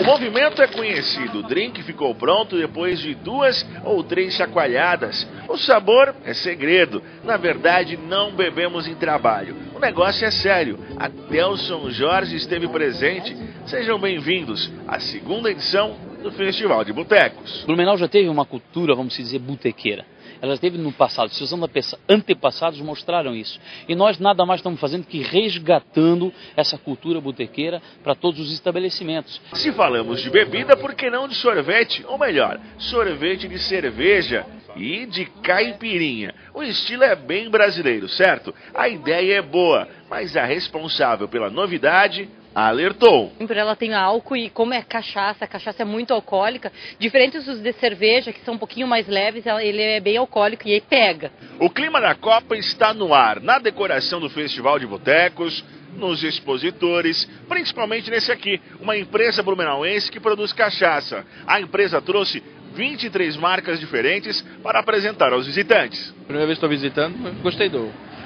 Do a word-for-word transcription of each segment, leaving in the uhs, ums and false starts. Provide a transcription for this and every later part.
O movimento é conhecido, o drink ficou pronto depois de duas ou três chacoalhadas. O sabor é segredo, na verdade não bebemos em trabalho. O negócio é sério, até o São Jorge esteve presente. Sejam bem-vindos à segunda edição do Festival de Botecos. Blumenau já teve uma cultura, vamos dizer, botequeira. Ela teve no passado, seus antepassados mostraram isso. E nós nada mais estamos fazendo que resgatando essa cultura botequeira para todos os estabelecimentos. Se falamos de bebida, por que não de sorvete? Ou melhor, sorvete de cerveja e de caipirinha. O estilo é bem brasileiro, certo? A ideia é boa, mas a responsável pela novidade alertou. Ela tem álcool e como é cachaça, a cachaça é muito alcoólica, diferente dos de cerveja, que são um pouquinho mais leves, ele é bem alcoólico e aí pega. O clima da Copa está no ar, na decoração do Festival de Botecos, nos expositores, principalmente nesse aqui, uma empresa blumenauense que produz cachaça. A empresa trouxe vinte e três marcas diferentes para apresentar aos visitantes. Primeira vez que estou visitando, gostei do,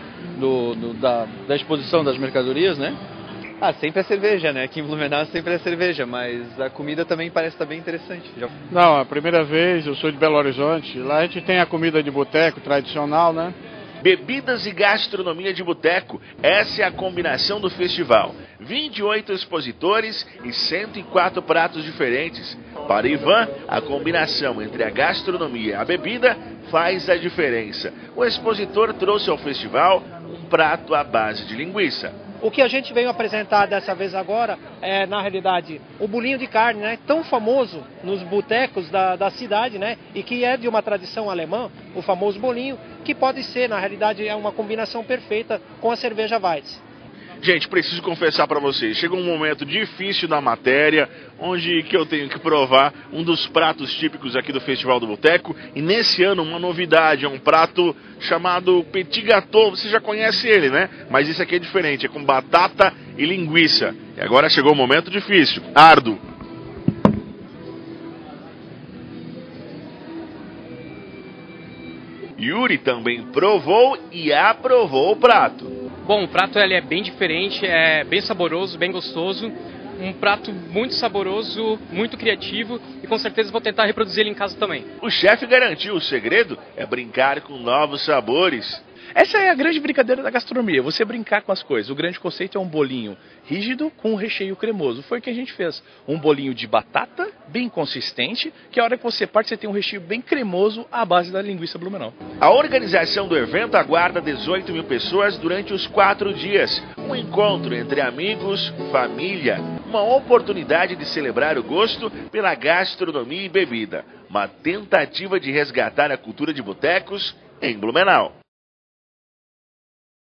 do, do da, da exposição das mercadorias, né? Ah, sempre é cerveja, né? Aqui em Blumenau sempre é cerveja, mas a comida também parece estar bem interessante. Já... Não, a primeira vez, eu sou de Belo Horizonte, lá a gente tem a comida de boteco tradicional, né? Bebidas e gastronomia de boteco, essa é a combinação do festival. vinte e oito expositores e cento e quatro pratos diferentes. Para Ivan, a combinação entre a gastronomia e a bebida faz a diferença. O expositor trouxe ao festival um prato à base de linguiça. O que a gente veio apresentar dessa vez agora é, na realidade, o bolinho de carne, né? Tão famoso nos botecos da, da cidade, né? E que é de uma tradição alemã, o famoso bolinho, que pode ser, na realidade, é uma combinação perfeita com a cerveja Weiss. Gente, preciso confessar para vocês, chegou um momento difícil da matéria, onde que eu tenho que provar um dos pratos típicos aqui do Festival do Boteco, e nesse ano uma novidade, é um prato chamado Petit Gâteau, você já conhece ele, né? Mas esse aqui é diferente, é com batata e linguiça. E agora chegou o momento difícil, árduo. Yuri também provou e aprovou o prato. Bom, o prato ele é bem diferente, é bem saboroso, bem gostoso. Um prato muito saboroso, muito criativo e com certeza vou tentar reproduzir ele em casa também. O chefe garantiu, o segredo é brincar com novos sabores. Essa é a grande brincadeira da gastronomia, você brincar com as coisas. O grande conceito é um bolinho rígido com um recheio cremoso. Foi o que a gente fez. Um bolinho de batata, bem consistente, que a hora que você parte você tem um recheio bem cremoso à base da linguiça Blumenau. A organização do evento aguarda dezoito mil pessoas durante os quatro dias. Um encontro entre amigos, família, uma oportunidade de celebrar o gosto pela gastronomia e bebida. Uma tentativa de resgatar a cultura de botecos em Blumenau.